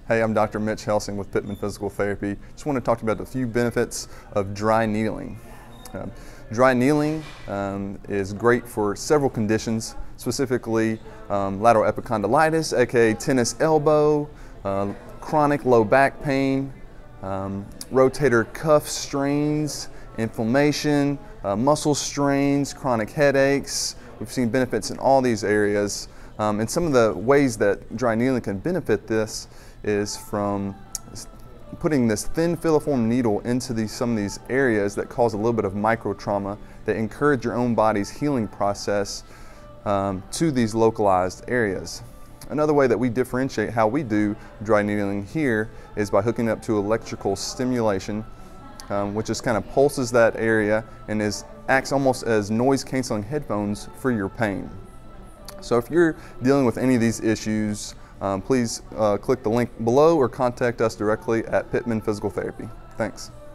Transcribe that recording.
Hey, I'm Dr. Mitch Helsing with Pittman Physical Therapy. Just want to talk about a few benefits of dry needling. Dry needling is great for several conditions, specifically lateral epicondylitis, aka tennis elbow, chronic low back pain, rotator cuff strains, inflammation, muscle strains, chronic headaches. We've seen benefits in all these areas. And some of the ways that dry needling can benefit this is from putting this thin filiform needle into some of these areas that cause a little bit of micro trauma that encourage your own body's healing process to these localized areas. Another way that we differentiate how we do dry needling here is by hooking up to electrical stimulation, which just kind of pulses that area and acts almost as noise canceling headphones for your pain. So if you're dealing with any of these issues, please click the link below or contact us directly at Pittman Physical Therapy. Thanks.